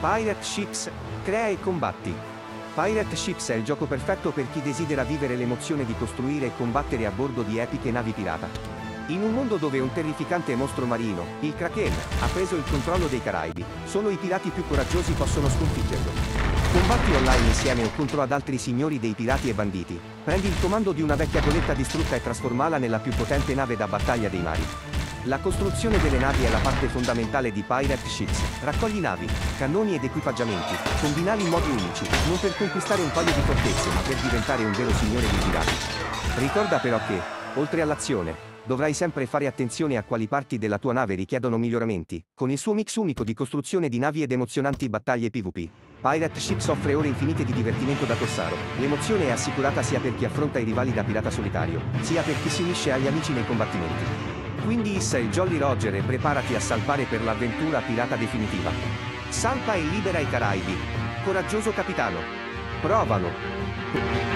Pirate Ships, crea e combatti. Pirate Ships è il gioco perfetto per chi desidera vivere l'emozione di costruire e combattere a bordo di epiche navi pirata. In un mondo dove un terrificante mostro marino, il Kraken, ha preso il controllo dei Caraibi, solo i pirati più coraggiosi possono sconfiggerlo. Combatti online insieme o contro ad altri signori dei pirati e banditi. Prendi il comando di una vecchia goletta distrutta e trasformala nella più potente nave da battaglia dei mari. La costruzione delle navi è la parte fondamentale di Pirate Ships. Raccogli navi, cannoni ed equipaggiamenti, combinali in modi unici, non per conquistare un paio di fortezze ma per diventare un vero signore dei pirati. Ricorda però che, oltre all'azione, dovrai sempre fare attenzione a quali parti della tua nave richiedono miglioramenti, con il suo mix unico di costruzione di navi ed emozionanti battaglie PvP. Pirate Ships offre ore infinite di divertimento da corsaro. L'emozione è assicurata sia per chi affronta i rivali da pirata solitario, sia per chi si unisce agli amici nei combattimenti. Quindi issa il Jolly Roger e preparati a salpare per l'avventura pirata definitiva. Salpa e libera i Caraibi. Coraggioso capitano. Provalo.